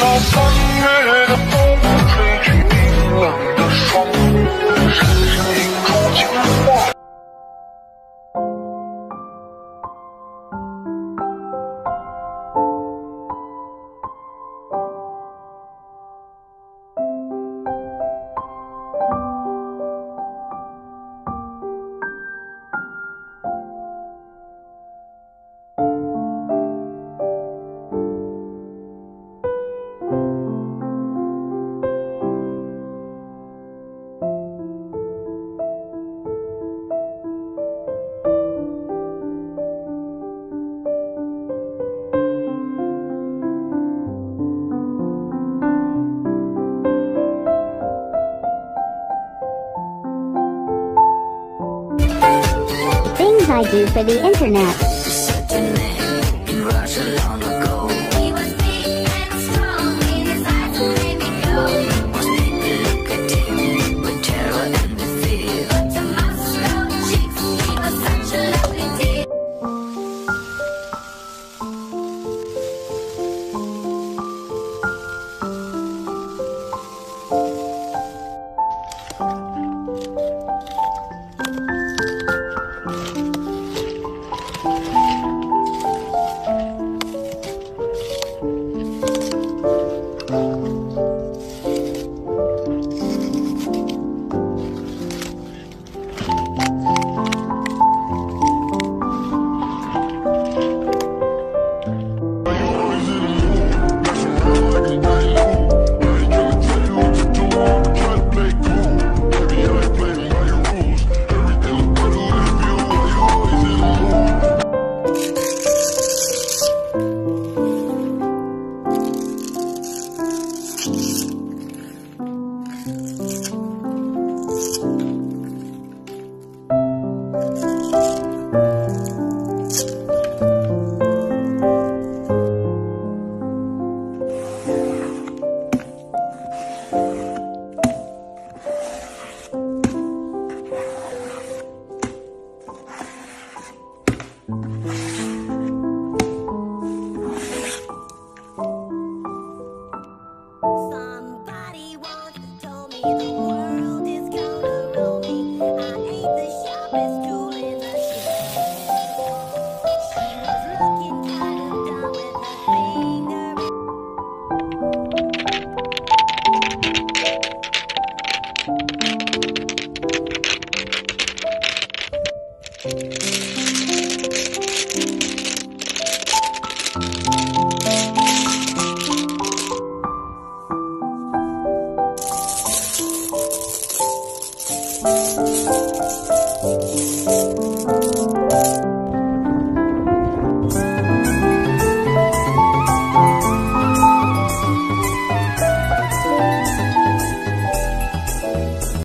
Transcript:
像3月的风，吹去冰冷的霜，深深印出情话。 Things I do for the internet. Somebody once told me the world is gonna roll me. I ain't the sharpest tool in the shed. She was looking kind of dumb with her finger.